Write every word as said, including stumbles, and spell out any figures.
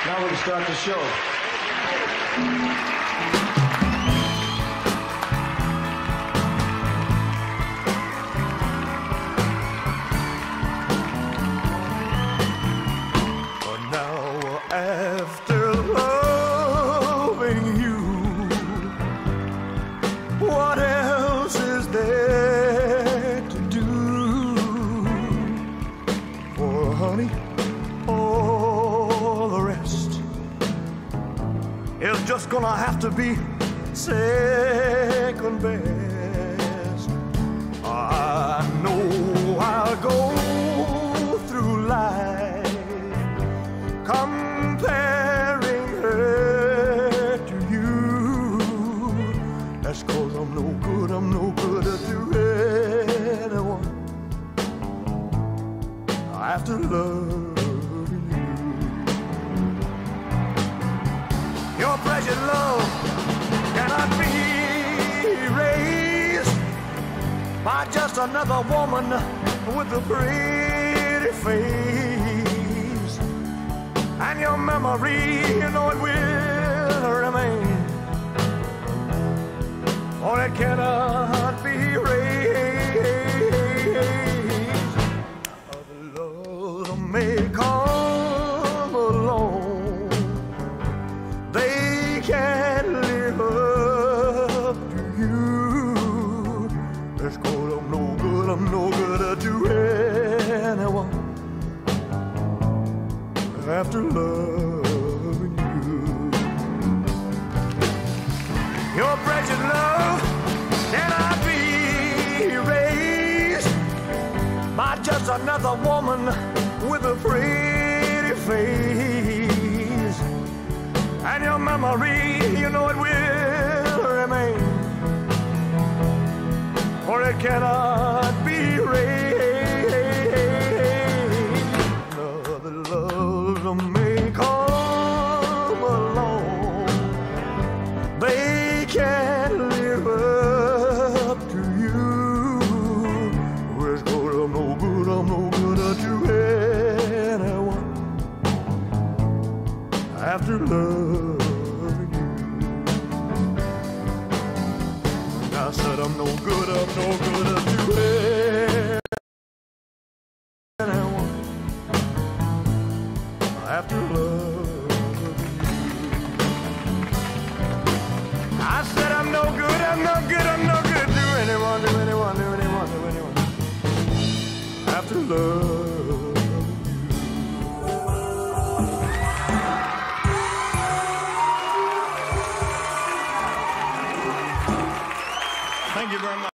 Now we can start the show. But now after loving you, what else is there to do? For honey, all the rest is just gonna have to be second best. I know I'll go through life comparing her to you. That's 'cause I'm no good, I'm no good to anyone after loving you. Your precious love cannot be erased by just another woman with a pretty face. And your memory, you know it will remain, or it cannot be erased. Other love may come along, they can't live up to you. That's 'cause I'm no good, I'm no good to anyone after loving you. Your precious love cannot be erased by just another woman with a pretty face. And your memory, you know it will remain, for it cannot be erased. Another love may come along, they can't live up to you. Where's good, I'm no good, I'm no good to anyone after loving you. I said I'm no good, I'm no good to anyone after loving you. I said I'm no good, I'm no good, I'm no good to anyone, to anyone, to anyone, to anyone after loving you. Thank you very much.